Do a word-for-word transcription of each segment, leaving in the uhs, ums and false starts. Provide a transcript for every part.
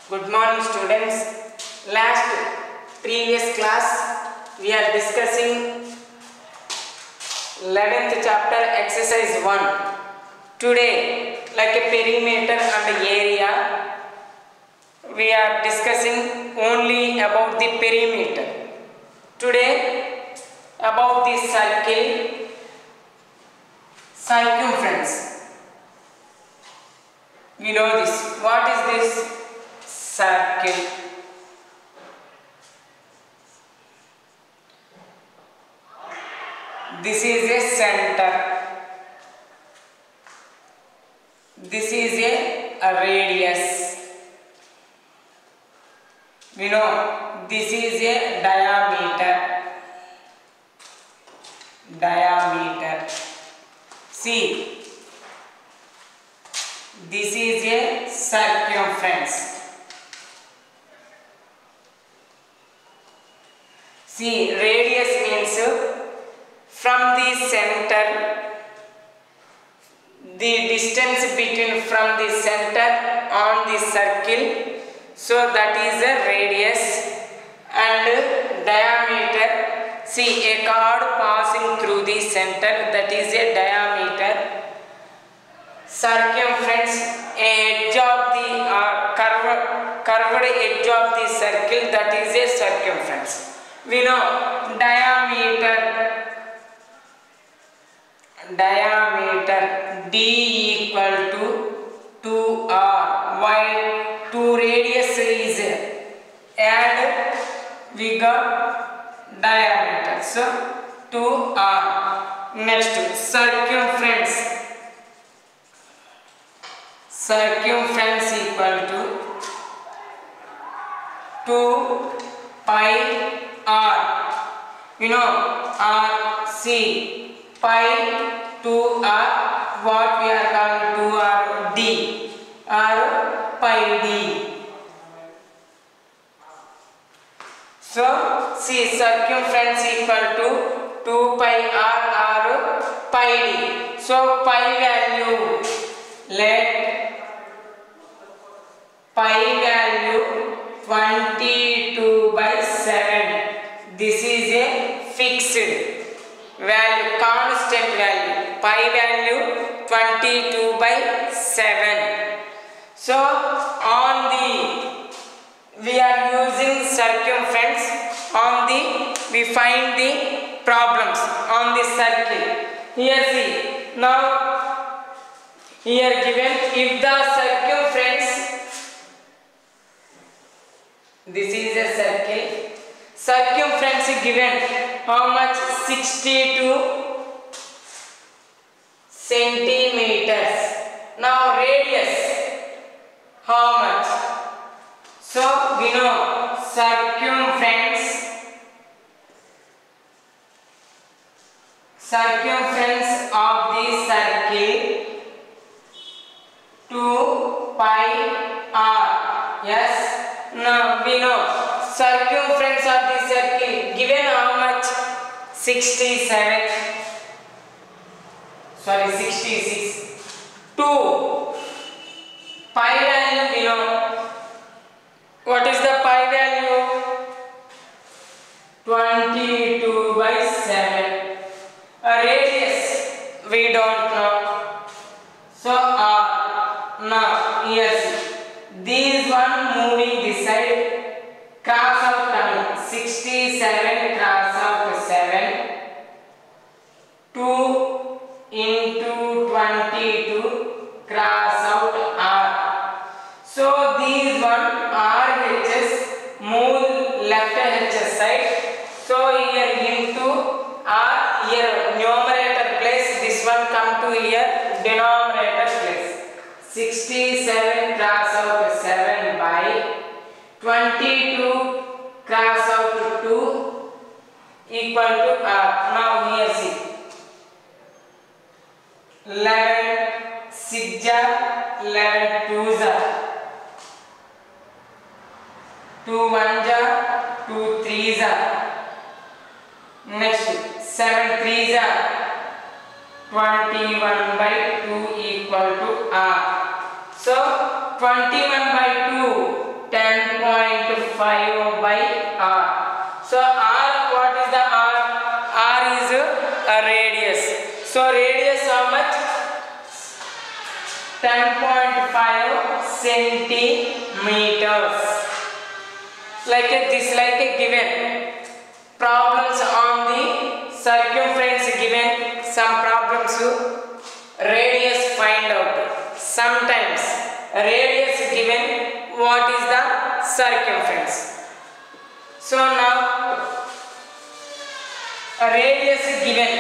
Good morning students. Last previous class we are discussing eleventh chapter exercise one. Today, like a perimeter and area, we are discussing only about the perimeter. Today about the circle circumference. We know this. What is this? Circle. This is a center. This is a, a radius. We know this is a diameter. Diameter. See, this is a circumference. See, radius means from the center, the distance between from the center on the circle, so that is a radius, and diameter. See, a chord passing through the center, that is a diameter. Circumference, edge of the uh, curved, curved edge of the circle, that is a circumference. We know diameter, diameter D equal to two R. Why? two radius is add, we got diameter, so two R. Next, circumference. Circumference equal to two pi R. You know, R, C, pi, two R, what we are calling two R, D, R, pi D. So, see, circumference equal to two pi R, R, pi D. So, pi value, let pi value twenty-two by seven. This is a fixed value, constant value. Pi value twenty-two by seven. So on the, we are using circumference on the, we find the problems on the circle. Here see, now here given, if the circumference, this is a circle, circumference given how much? sixty-two centimeters. Now radius how much? So we know circumference, circumference of the circle two pi R. Yes. Now we know circumference of the circle given how much? sixty-seven. Sorry, sixty-six. two. Pi value we know. What is the pi value? twenty-two by seven. A radius we don't know. So R. Now yes. These one moving this side, cross out coming, sixty-seven cross out seven, two into twenty-two cross out R. So these one R H S move left H S side, so here into R, here numerator place, this one come to here denominator place. sixty-seven cross out seven by twenty-two cross out two equal to R. Now here see, eleven six ja, eleven two ja, two one ja, two three ja. Next, seven three ja, twenty-one by two equal to R. So twenty-one by two, ten centimeters. Like a, this like a given problems on the circumference given, some problems radius find out. Sometimes radius given, what is the circumference? So now a radius given,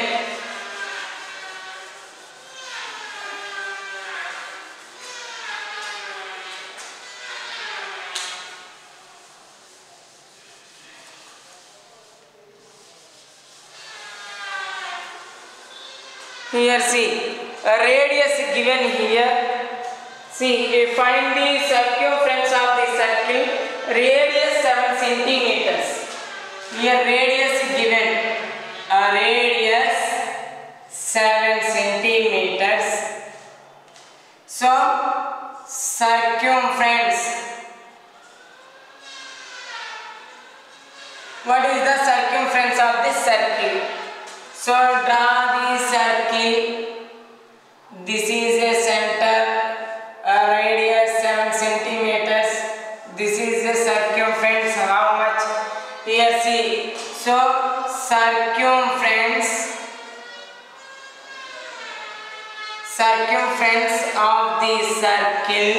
here see a radius given here. See, you find the circumference of the circle, radius seven centimeters. Here radius given, a radius seven centimeters. So circumference, what is the circumference of this circle? So draw the circle, this is a center, a radius seven centimeters, this is the circumference, how much? Here see, so circumference, circumference of the circle,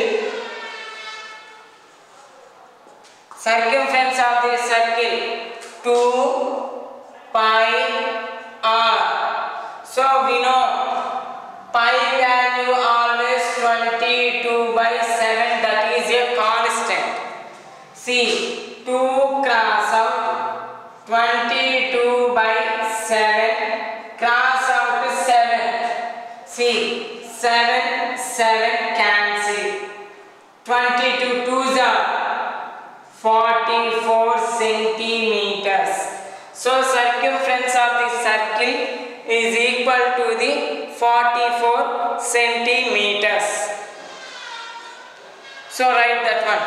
circumference of the circle two pi r. So we know pi value always twenty-two by seven, that is a constant. See, two cross out, twenty-two by seven, cross out seven. See, seven, seven cancel. twenty-two twos are forty-four centimeters. So circumference of the circle is equal to the forty-four centimeters. So write that one.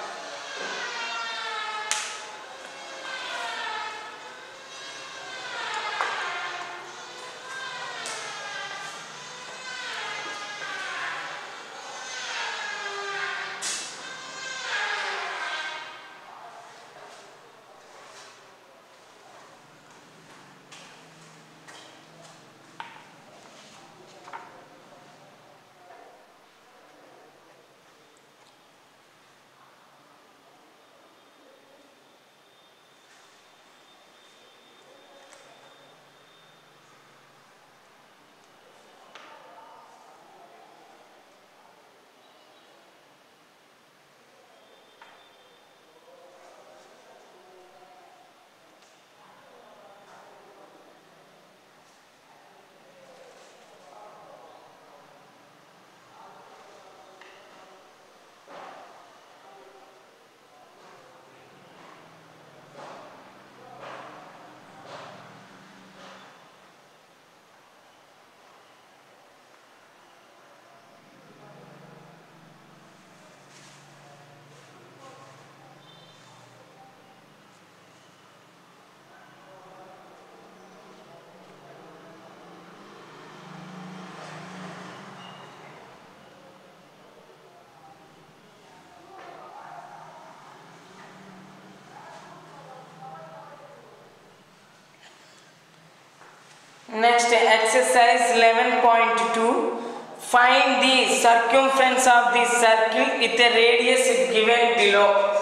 Next exercise eleven point two. Find the circumference of the circle with a radius given below.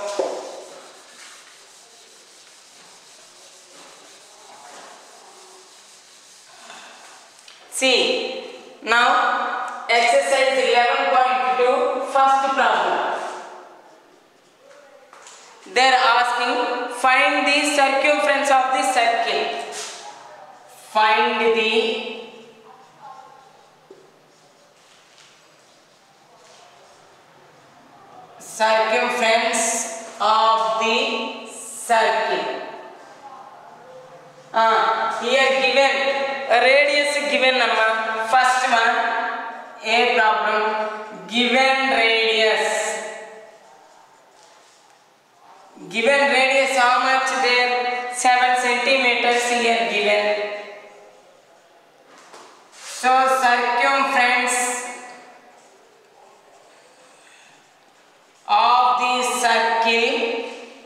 See, now exercise eleven point two, first problem. They are asking, find the circumference of the circle. Find the circumference of the circle. Ah, here given a radius given number. First one, a problem. Given radius. Given radius how much there? seven centimeters here given. So circumference circle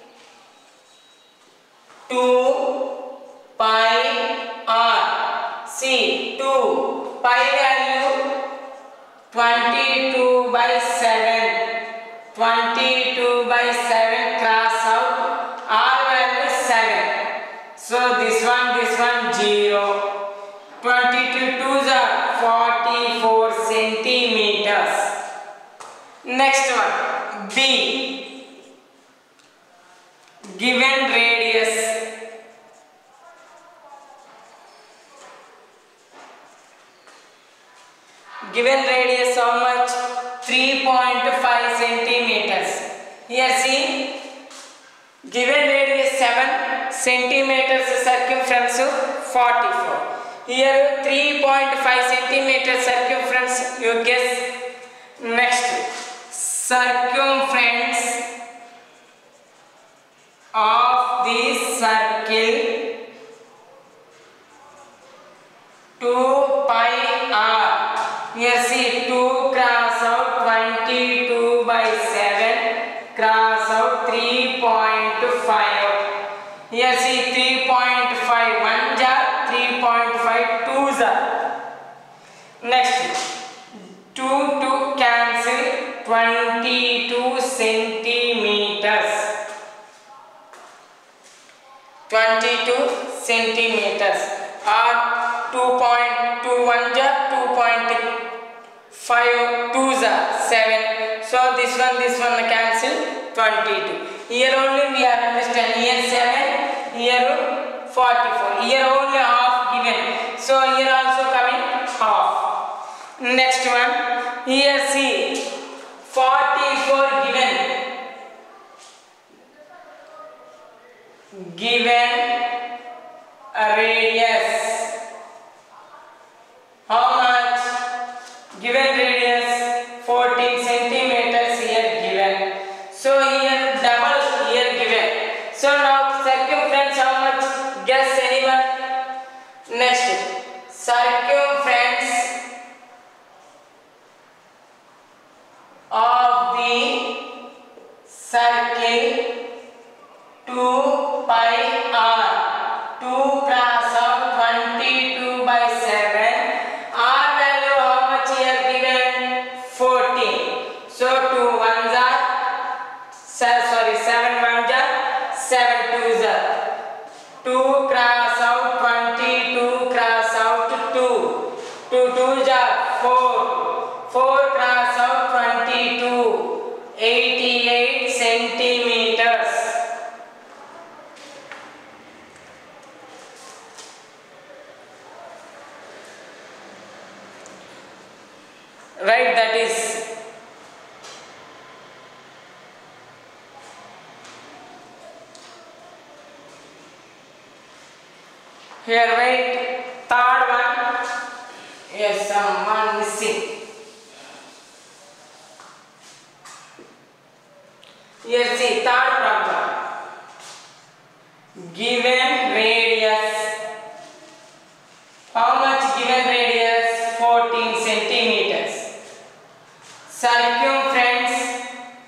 two pi r. See, two pi value twenty-two by seven. twenty-two by seven cross out. R value seven. So this one, this one zero. twenty-two twos are forty-four centimeters. Next one, B. Given radius. Given radius how much? three point five centimeters. Here see, given radius seven centimeters, circumference forty-four. Here three point five centimeters circumference, you guess. Next, circumference of the circle two pi r. Here see, two cross out twenty-two by seven, cross out three point five. Here see, three point five, one jar, three point five, two jar. Next, two to cancel, twenty-two centimeters. twenty-two centimeters or two point two one jar, two point five, two jar, seven. So this one, this one cancel, twenty-two. Here only we are understand. Here seven, here forty-four. Here only half given. So here also coming half. Next one, here see, forty-four given. Given a radius. How much? Given radius fourteen centimeters here given. So here double here given. So now circumference how much? Guess anyone? Next, circumference of the circle two pi r. two cross out twenty-two by seven. R value how much here given? fourteen. So two ones are, sorry, seven ones are, seven twos are. two cross out twenty-two cross out two. two twos are four. four cross out twenty-two. eighty-eight centimeters. Right, that is here. Right, third one. Yes, someone missing. Here see, third problem. Given radius. How much given radius? fourteen centimeters. Circumference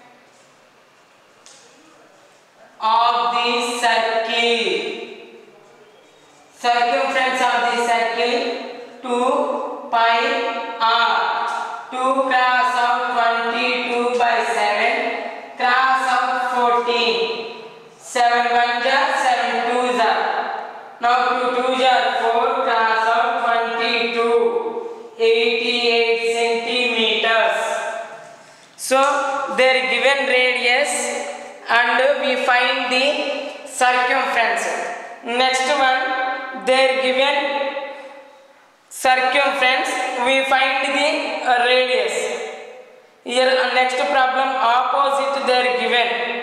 of the circle. Circumference of the circle two pi r. two cross out twenty-two by seven. Cross out fourteen. seven one jar, seven two jar. Now two two jar, four cross out twenty-two. eighty-eight centimeters. So their given radius and we find the circumference. Next one, their given circumference, we find the radius. Here next problem, opposite their given.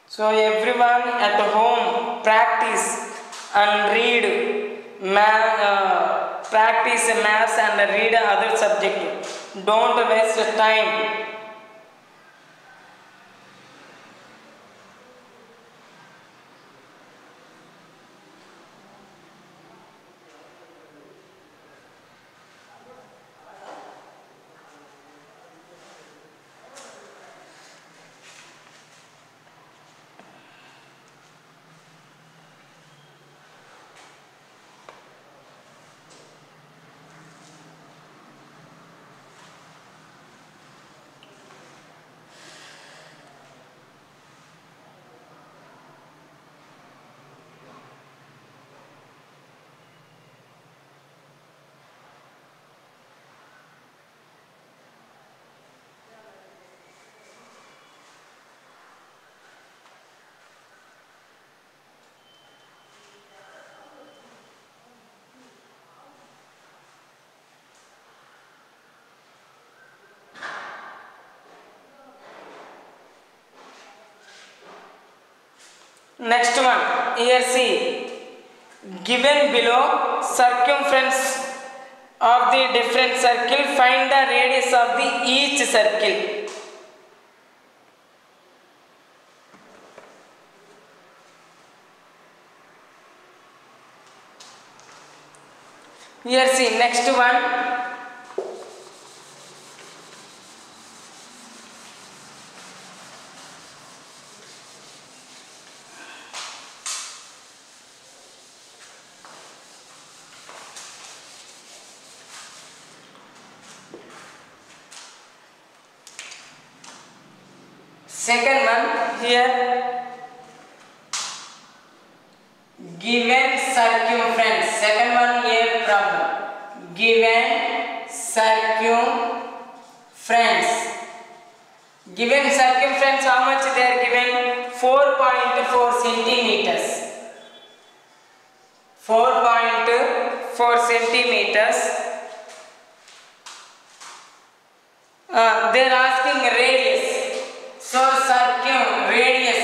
So everyone at home practice and read math, uh, practice maths and read other subject. Don't waste time. Next one, here see, given below circumference of the different circle, find the radius of the each circle. Here see, next one. Second one, here given circumference. Second one here problem. Given circumference. Given circumference, how much they are given? four point four centimeters. four point four centimeters. Uh, they are asking radius. So circum radius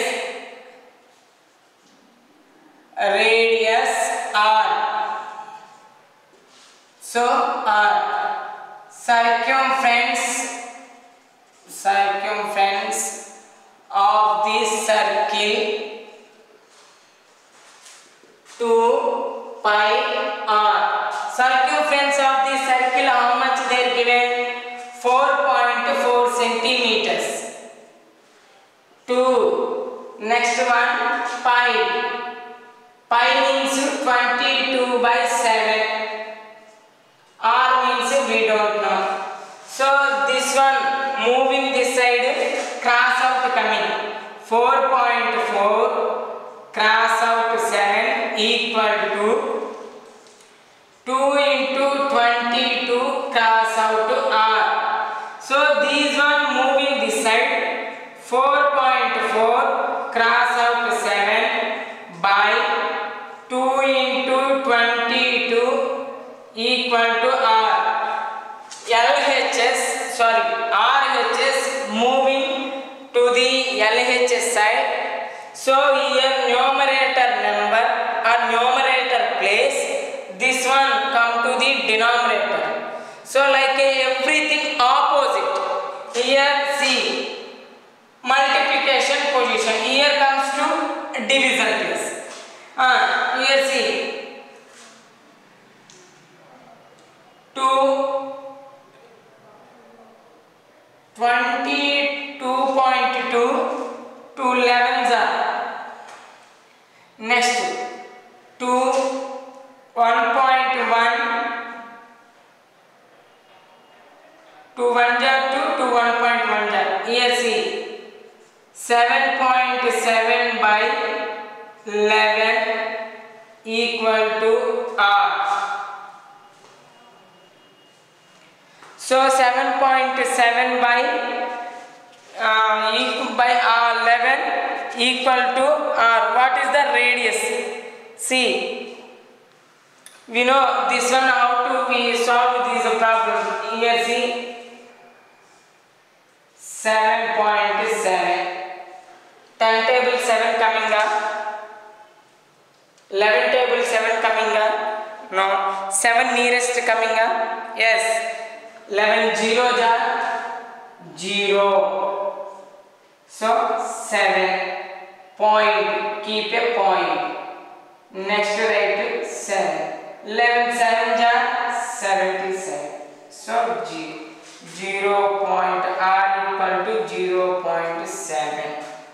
radius r. So r circumference circumference of this circle two pi r. Circumference of this circle, how much they are given? four point four centimeters. two. Next one, pi. Pi means twenty-two by seven. R means we don't know. So this one moving this side, cross out coming. four point four cross out seven equal to two into twenty-two cross out R. So these one moving this side, four point four cross out seven by two into twenty-two equal to R. L H S, sorry, R H S moving to the L H S side. So here numerator number or numerator place, this one come to the denominator. So like everything opposite. Here see, multiplication position, here comes to division place. Uh, here see, two, twenty-two point two, two elevens are. Next, two, one point one, two one jar two, two one point one jar. Here see, seven point seven by eleven equal to R. So seven point seven by uh, equal by R eleven equal to R. What is the radius? See, we know this one how to we solve this problem. Here see, seven point seven. Timetable seven eleven table seven coming uh? No. seven nearest coming uh? Yes. eleven zero ja zero. So seven. Point. Keep a point. Next write seven. eleven seven ja seventy-seven. So zero. zero point r equal to zero point seven.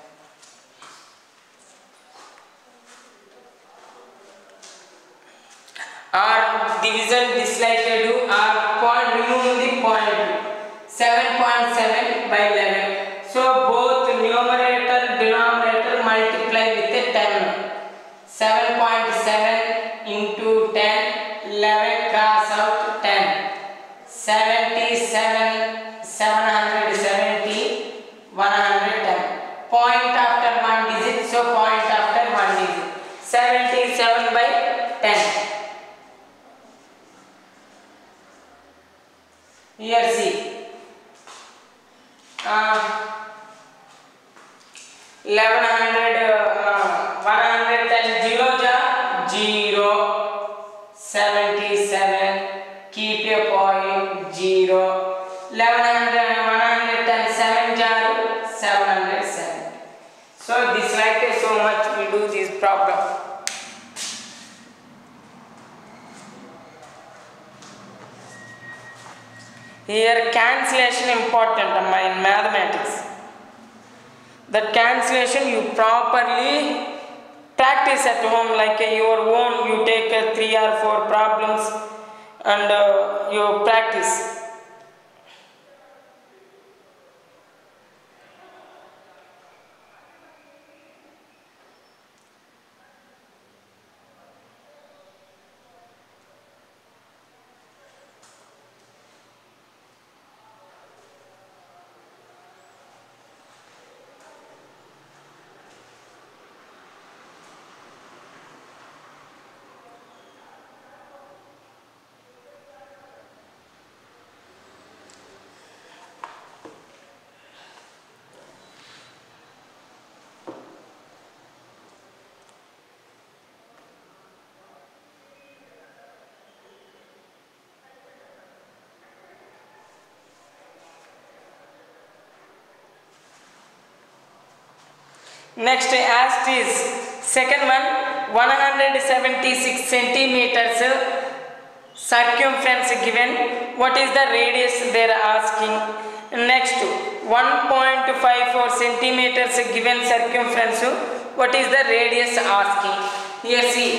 R division dislike to do R point remove the point. seven point seven by eleven. So both numerator denominator multiply with a ten. seven point seven into ten. eleven cross out ten. seventy-seven, seven hundred seventy, one hundred ten. Point after one digit, so point after one digit. seventy-seven by ten. Here see. Uh, eleven hundred, uh, one hundred ten, zero ja zero. seventy-seven. Keep a point zero. eleven hundred, one hundred ten, seven jar, seven hundred seventy. So this like so much we do this problem. Here cancellation important in mathematics. That cancellation you properly practice at home like uh, your own. You take uh, three or four problems and uh, you practice. Next asked is second one, one hundred seventy-six centimeters circumference given. What is the radius they are asking? Next, one point five four centimeters given circumference. What is the radius asking? Here see.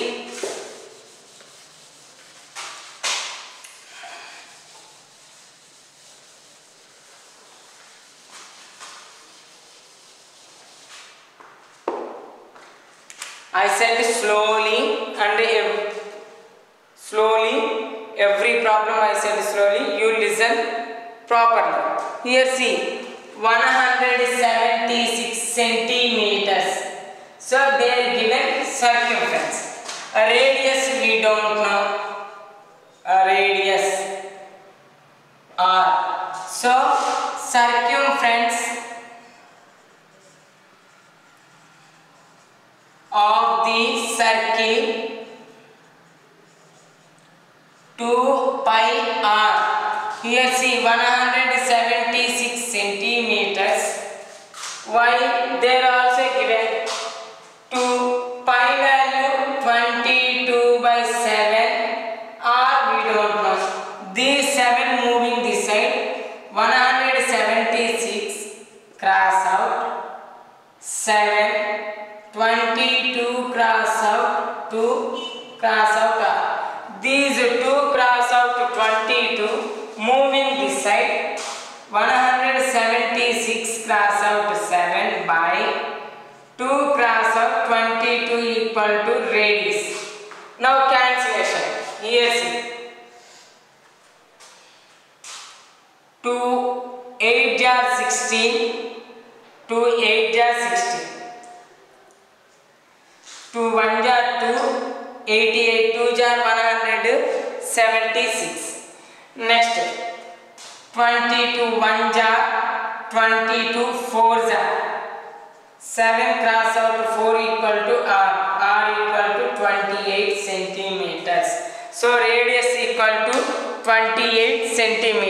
I said slowly and ev slowly every problem I said slowly. You listen properly. Here see, one hundred seventy-six centimeters. So they are given circumference. A radius we don't know. A radius R. So circumference of the circle two pi r. Here see one hundred seventy-six centimeters. Why they are also given two pi value twenty-two by seven. R we don't know. These seven moving this side. one hundred seventy-six cross out seven. twenty-two cross out two cross out R. These two cross out twenty-two moving this side. one hundred seventy-six cross out seven by two cross out twenty-two equal to radius. Now cancellation. Here see. two eight jar sixteen. two eight jar sixteen. two one jar two, eighty-eight, two jar one hundred seventy-six. Next, twenty-two one jar, twenty-two four jar. seven cross out four equal to R, R equal to twenty.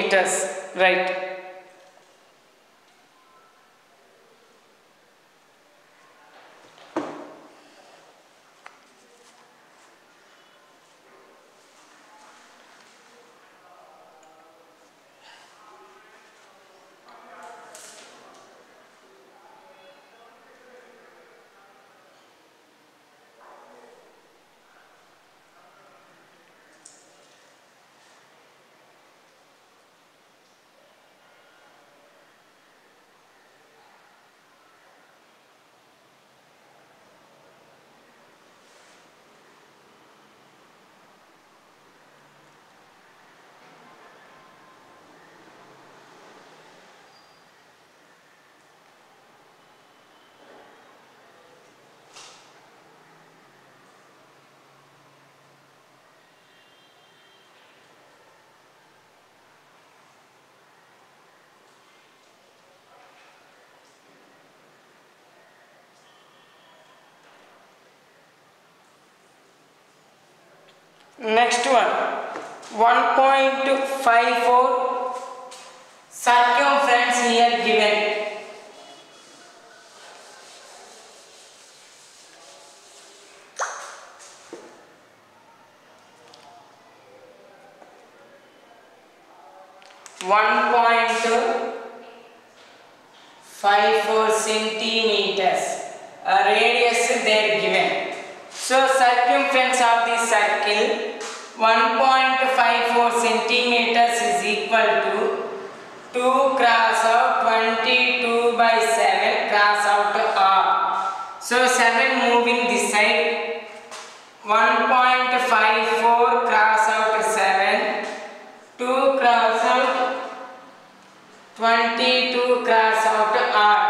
meters, right? Next one, one point five four circumference here given. one point five four centimeters a radius there given. So circumference of the circle one point five four centimeters is equal to two cross out twenty-two by seven cross out R. So seven moving this side, one point five four cross out seven, two cross out twenty-two cross out R.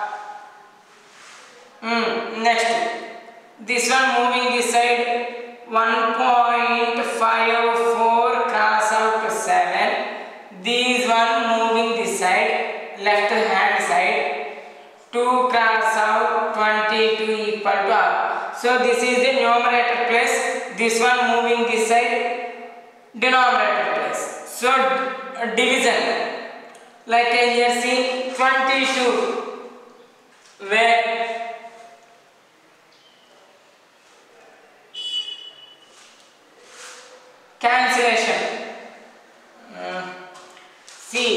Mm, next, this one moving this side, one point five four cross out seven, these one moving this side, left hand side, two cross out twenty-two equal to R. So this is the numerator place, this one moving this side, denominator place. So division, like here see twenty-two, where cancellation, uh, see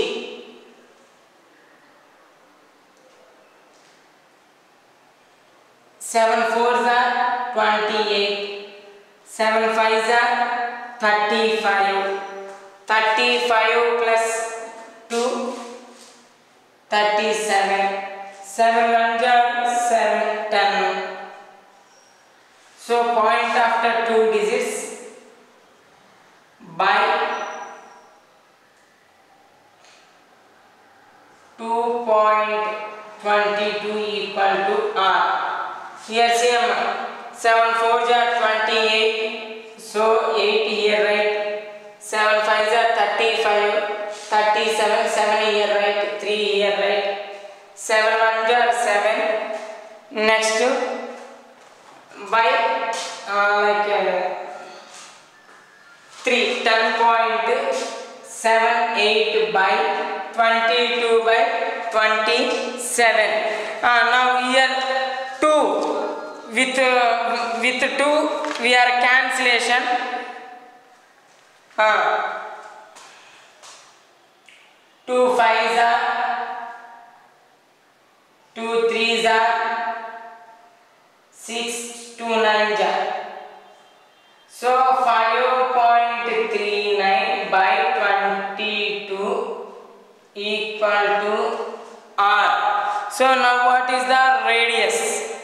seven fours are twenty-eight, seven fives are thirty-five, thirty-five plus two, thirty-seven, seven ones are seven, ten. So point after two digits by two point two two equal to R. Here same, seven fours are twenty-eight, so eight here right, seven fives are thirty-five, thirty-seven, seven here right, three here right, seven ones are seven, next by uh, like uh, three, ten point seven eight by twenty-two by twenty-seven. Uh, now here two, with uh, with two we are cancellation. Uh, two fives are, two threes are, six, two nines are. So five point three nine by twenty-two equal to R. So now what is the radius?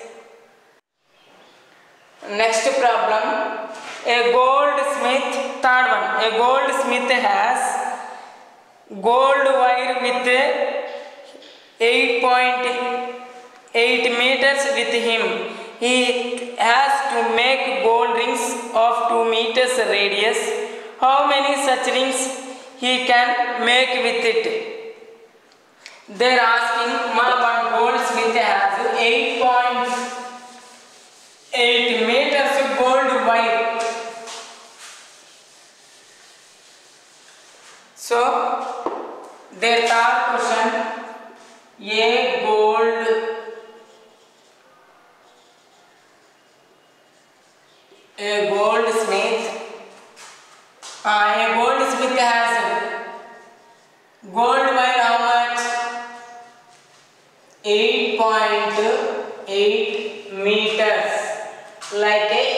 Next problem, a goldsmith, third one, a goldsmith has gold wire with eight point eight meters with him. He has to make gold rings of two meters radius. How many such rings he can make with it? They are asking one goldsmith has eight point eight meters gold wire. So A goldsmith, uh, a goldsmith has gold by how much? eight point eight meters. Like a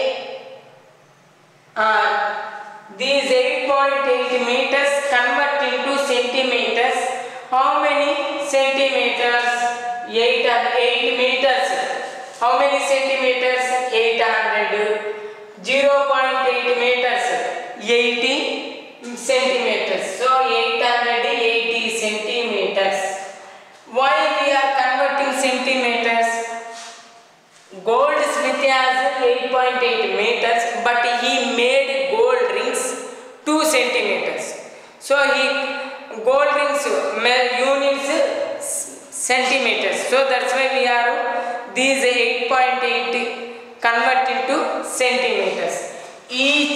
uh, these eight point eight meters convert into centimeters. How many centimeters? eight meters. How many centimeters? eight hundred. zero point eight meters, eighty centimeters. So eight hundred eighty centimeters. Why we are converting centimeters? Goldsmith has eight point eight meters, but he made gold rings two centimeters. So he gold rings units centimeters. So that's why we are these eight point eight convert into centimeters. Each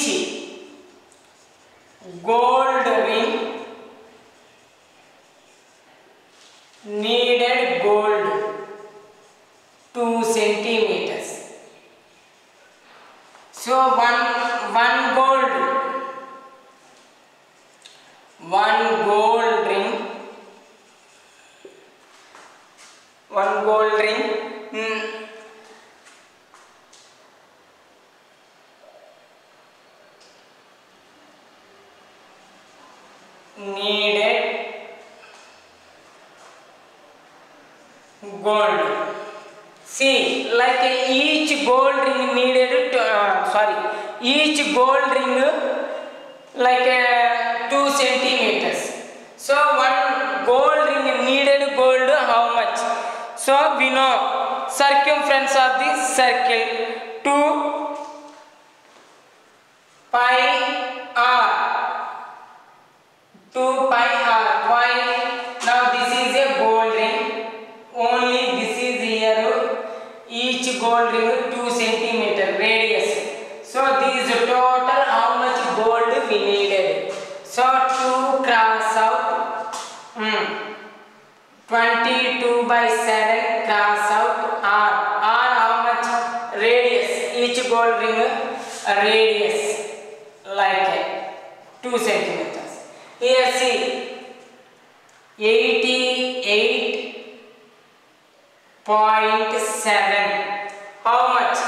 gold ring needed gold two centimeters. So one one gold one gold ring one gold ring hmm, needed gold. See, like each gold ring needed to, uh, sorry, each gold ring like uh, two centimeters. So one gold ring needed gold how much? So we know circumference of the circle two pi r. two pi r. Why? Now this is a gold ring. Only this is here. Each gold ring two centimeter radius. So this is total how much gold we needed. So two cross out. Hmm. twenty-two by seven cross out r. R how much? Radius. Each gold ring radius like two centimeters. Here see eighty-eight point seven. How much?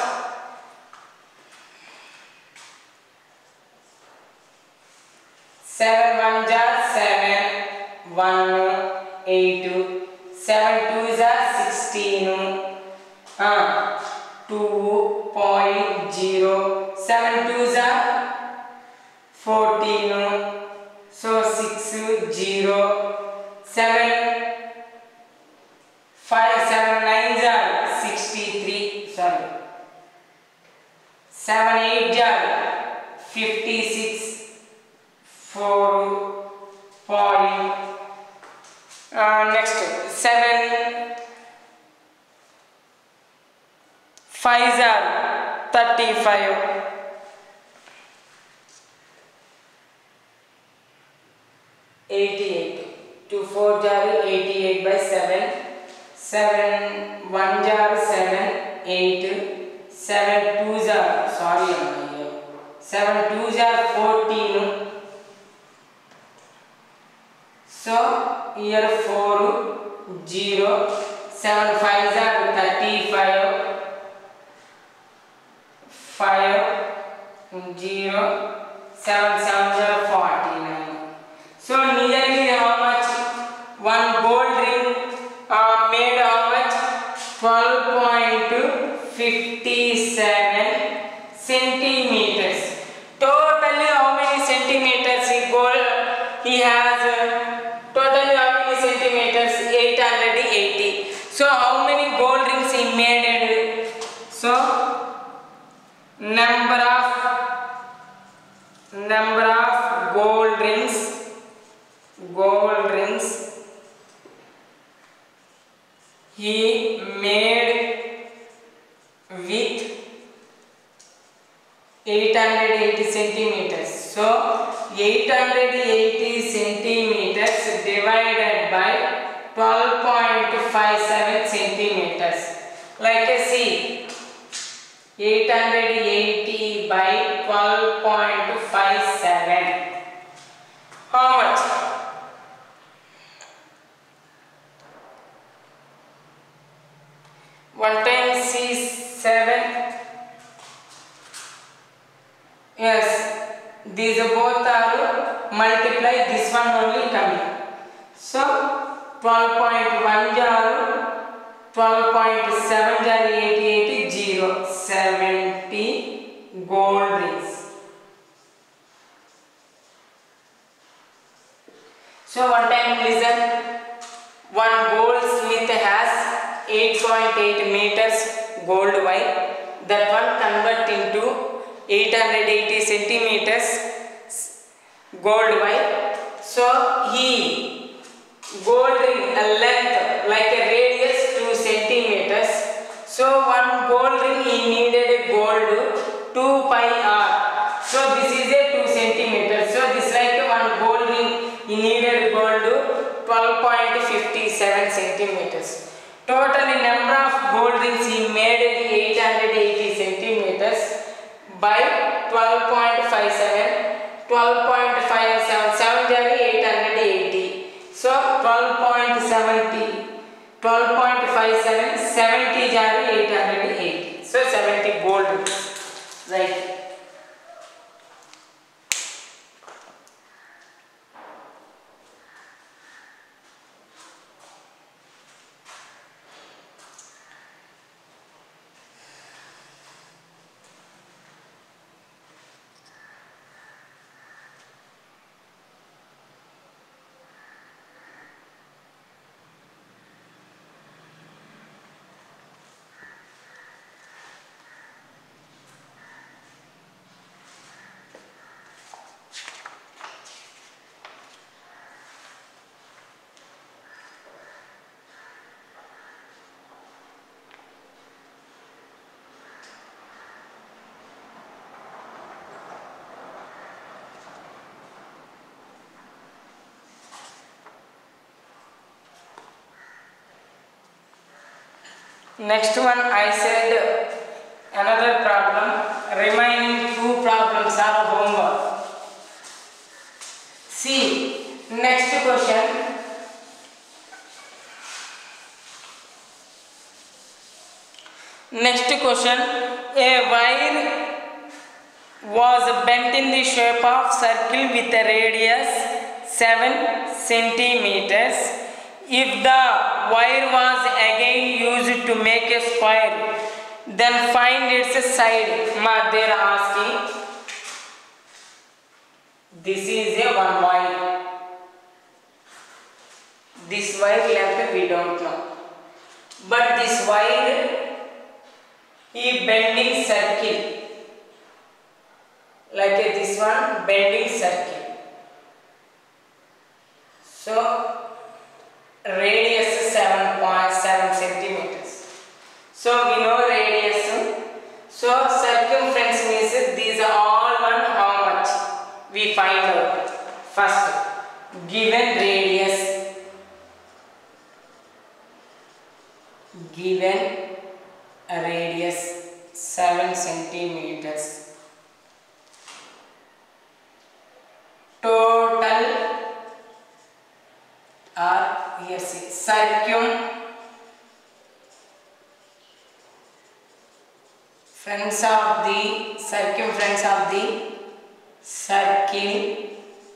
seven one jar seven, one eight, seven two jar sixteen, uh, two point zero, seven two jar fourteen, so six zero, seven five seven nine jar sixty-three, sorry, seven eight jar fifty-six, four point, uh, next seven five jar thirty-five, eighty-eight, two four jar eighty-eight by seven, seven one jar seven, eight, seven two jar, sorry, seven two jar fourteen. So here four zero, seven five jar thirty-five, five zero, seven seven jar forty-nine. So nearly how much? One gold ring uh, made how much? twelve point five seven centimeters. Totally how many centimeters he gold he has? Uh, totally how many centimeters? eight hundred eighty. So how many gold rings he made? So number of number of gold rings gold rings he made with eight hundred eighty centimeters. So eight hundred eighty centimeters divided by twelve point five seven centimeters. Like I see eight hundred eighty by twelve point five seven. How much? one times C seven. Yes, these both are multiply, this one only coming. So twelve point one jar, twelve point seven jar, eighty-eight, zero, seventy gold rings. So one time listen, one goldsmith has eight point eight meters gold wire. That one convert into eight hundred eighty centimeters gold wire. So he gold ring a length like a radius two centimeters. So one gold ring he needed a gold two pi r. So this is a two centimeters. So this like one gold ring he needed gold twelve point five seven centimeters. Total number of gold rings he made eight hundred eighty centimeters by twelve point five seven. twelve point five seven, seven jar eight hundred eighty. So twelve point seven zero, twelve point five seven, seventy jar eight hundred eighty. So seventy gold rings. Right. Next one I said another problem. Remaining two problems are homework. See, next question. Next question. A wire was bent in the shape of circle with a radius seven centimeters. If the wire was again used to make a square, then find its side. Ma, they are asking. This is a one wire. This wire length we don't know. But this wire is bending circle. Like a, this one bending circle. So radius seven point seven centimeters. So we know radius. So circumference means these are all one. How much? We find out. First, given radius, given a radius seven centimeters. Total or here see circumference of the circumference of the circle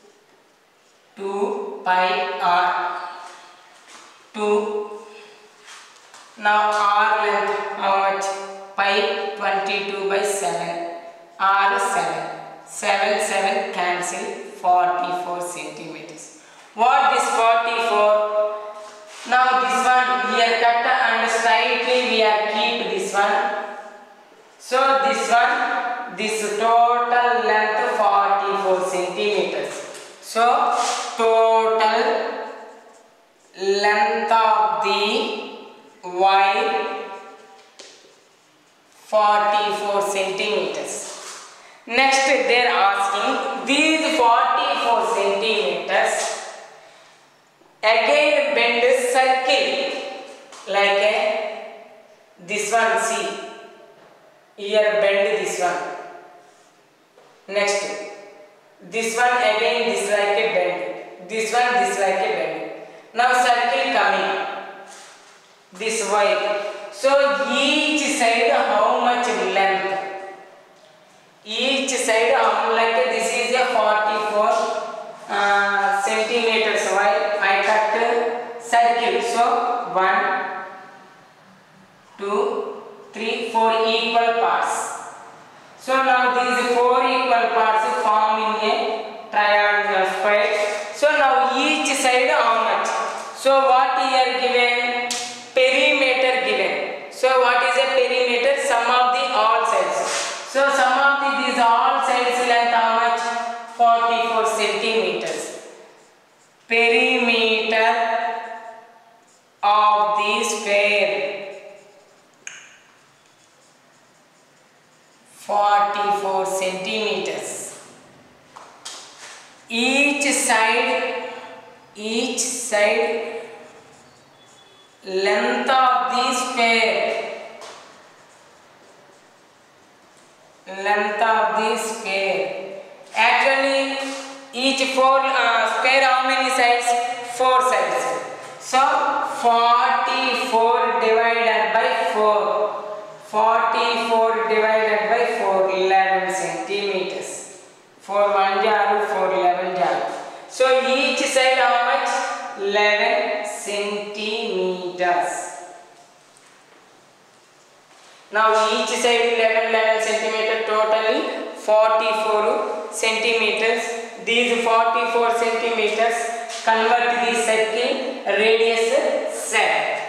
two pi r. two. Now r length how much? Pi twenty-two by seven. R seven. seven seven cancel, forty-four centimeters. What is forty-four? Now this one here cut and slightly we are keep this one. So this one, this total length forty-four centimeters. So total length of the wire forty-four centimeters. Next they are asking these forty-four centimeters again bend a circle like a, this one see here bend this one. Next, this one again, this like a bend. This one, this like a bend. Now circle coming this way. So each side how much length? Each side how like this is a forty-four uh, centimeters wide. I cut a circle. So one, two, three, four equal parts. So now these four equal parts forming a triangular square. So now each side how much? So what here given? Perimeter given. So what is a perimeter? Sum of the all sides. So sum of the these all sides length how much? forty-four centimeters. Perimeter of the square forty-four centimeters. Each side, each side length of the square, length of the square. Actually, each four uh, square how many sides? Four sides. So forty-four divided by four. forty-four divided by four, eleven centimeters. four one jar, four eleven jar. So each side how much? eleven centimeters. Now each side eleven, eleven centimeters, totally forty-four centimeters. These forty-four centimeters convert the circle radius seven.